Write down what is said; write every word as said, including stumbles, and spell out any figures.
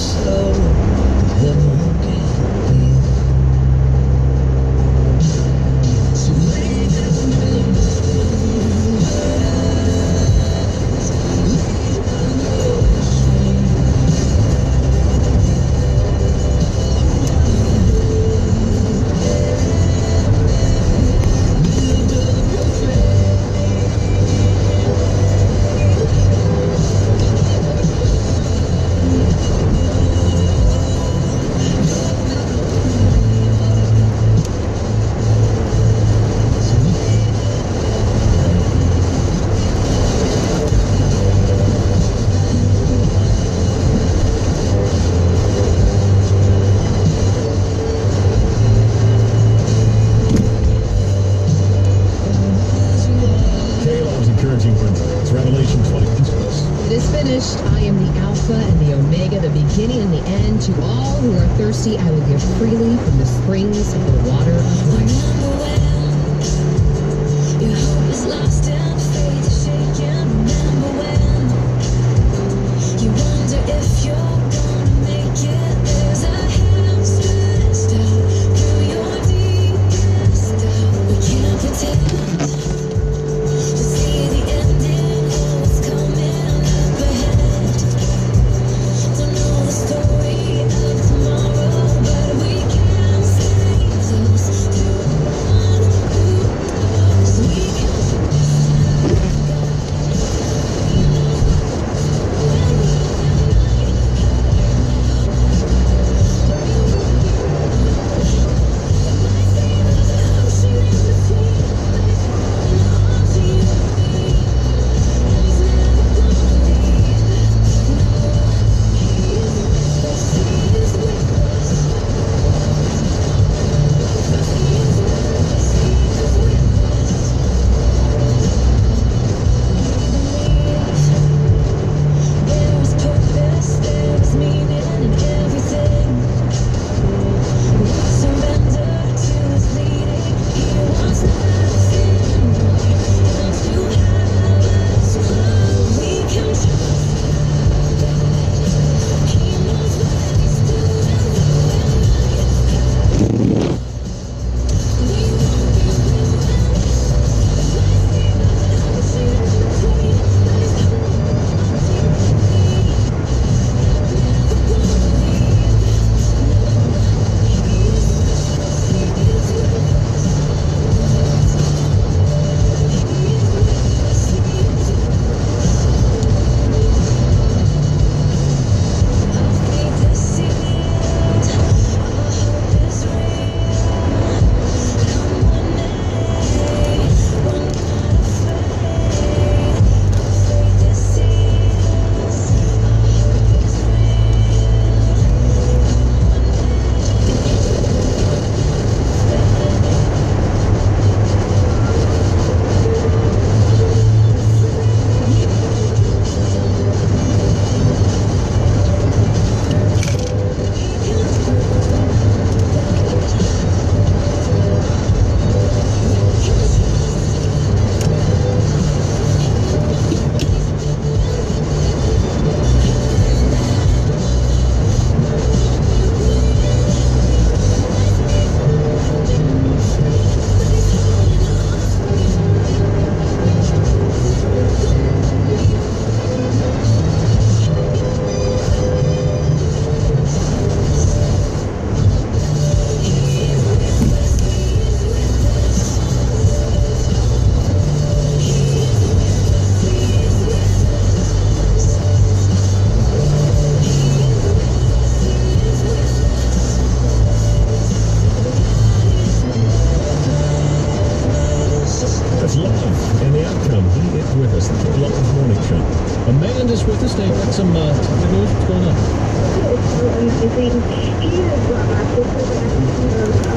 To all who are thirsty, I will give freely from the springs of the water of life. Your hope is lost and faith is shaken. Remember when you wonder if you're gonna make it. There's a hand stretched out through your deepest doubt. We can't pretend to see the ending or what's coming up ahead. Don't know the story. Amanda's with us. They've got some uh, good news. What's going on? It's really amazing. He is uh,